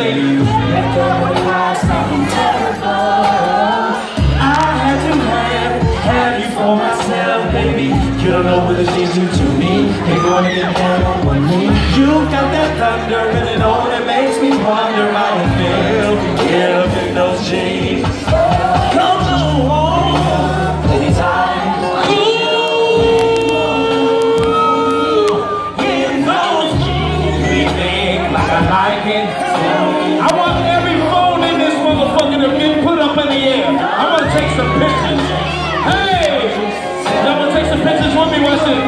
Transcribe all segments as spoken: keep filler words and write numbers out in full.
ladies. Something terrible. I had to have, have you for myself, baby. You don't know what the things you to me. Ain't gonna get down on one knee. You got that thunder and it only makes me wonder how it feels to get up in those jeans. Come on, anytime. I want every phone in this motherfucker to get put up in the air. I want to take some pictures. Hey! Y'all want to take some pictures with me? What's it?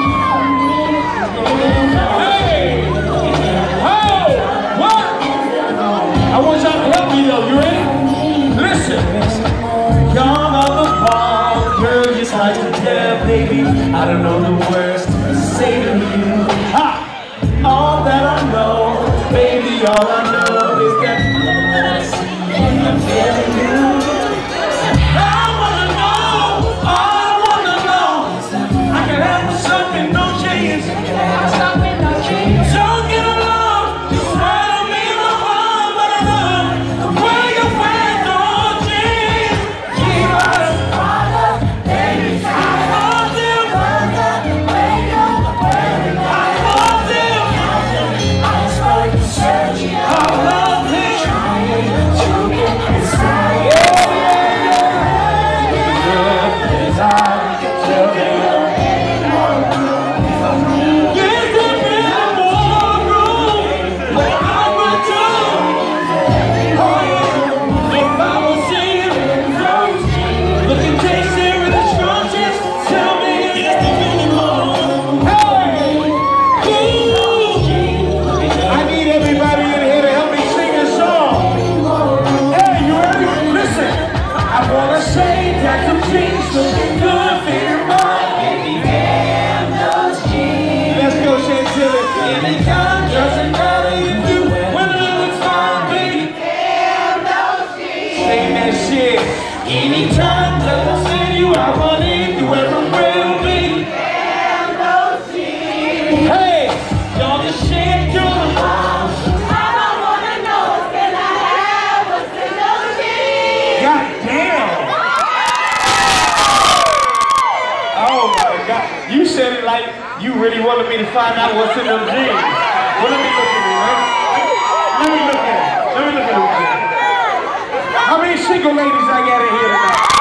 Hey! Oh! What? I want y'all to help me though. You ready? Listen. Young on the ball, girl, just like to tell, baby. I don't know the words to say to you. Ha! All that I know, baby, all I know is that I'm feeling you. I wanna know, I wanna know. I can have something, no chance. Don't get along, you swallow me in the heart, but I know where you find no chance. Keep us, baby, I love you. Doesn't matter if you when it looks fine, baby. Damn those jeans. Say that shit. Anytime that I see you, I run into everywhere, baby. Damn those jeans. Hey, y'all just shake your arms. I don't wanna know if I have what's in those jeans. God damn. Oh my God. You said it like you really wanted me to find out what's in those jeans. Well, let me look at it, right? Let me look at it. Let me look at it. How many single ladies I got in here tonight?